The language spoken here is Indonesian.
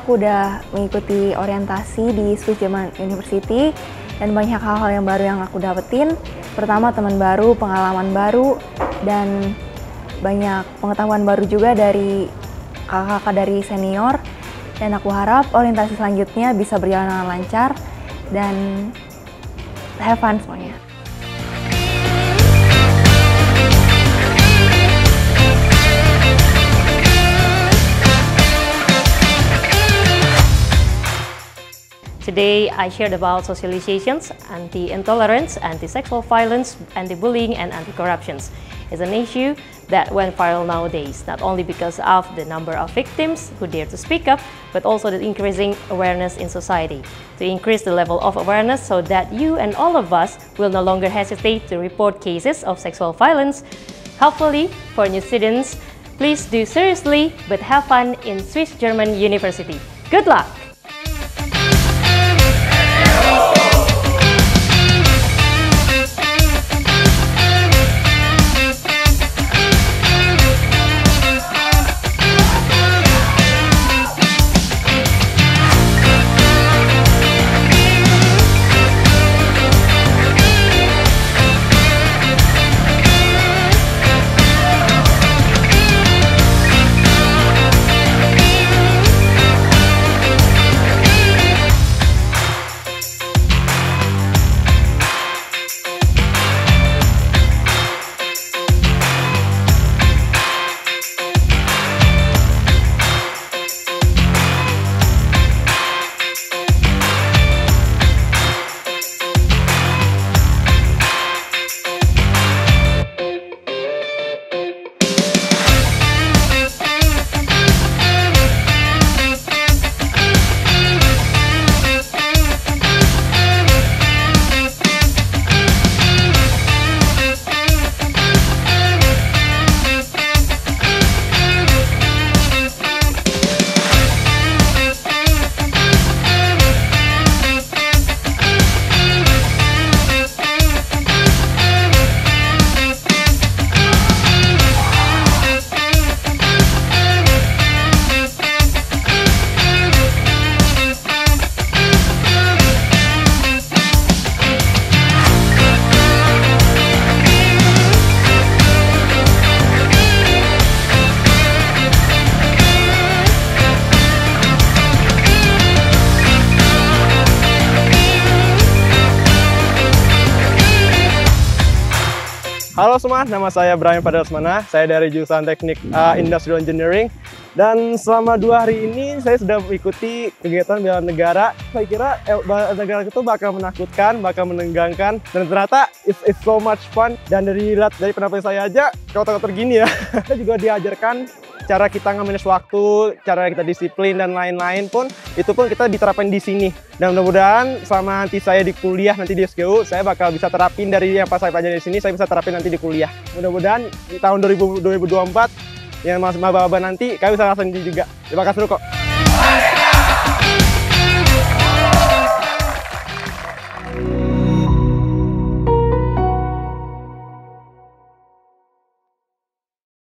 aku udah mengikuti orientasi di Swiss German University dan banyak hal-hal yang baru yang aku dapetin. Pertama, teman baru, pengalaman baru, dan banyak pengetahuan baru juga dari kakak-kakak dari senior. Dan aku harap orientasi selanjutnya bisa berjalan dengan lancar dan have fun semuanya. Today, I shared about socializations, anti-intolerance, anti-sexual violence, anti-bullying, and anti-corruption. It's an issue that went viral nowadays, not only because of the number of victims who dare to speak up, but also the increasing awareness in society. To increase the level of awareness so that you and all of us will no longer hesitate to report cases of sexual violence, hopefully, for new students, please do seriously but have fun in Swiss German University. Good luck! Halo semua, nama saya Brian Padalsmana. Saya dari jurusan Teknik Industrial Engineering. Dan selama 2 hari ini saya sudah mengikuti kegiatan bela negara. Saya kira bela negara itu bakal menakutkan, bakal menegangkan. Dan ternyata it's so much fun. Dan dari penampilan saya aja, kotor-kotor gini ya. Kita juga diajarkan cara kita nge-manage waktu, cara kita disiplin dan lain-lain pun itu pun kita diterapkan di sini. Dan mudah-mudahan selama nanti saya di kuliah nanti di SGU, saya bakal bisa terapin dari yang pas saya pelajari di sini, saya bisa terapin nanti di kuliah. Mudah-mudahan di tahun 2024 yang mas maba nanti kami bisa rasain juga. Terima kasih kok.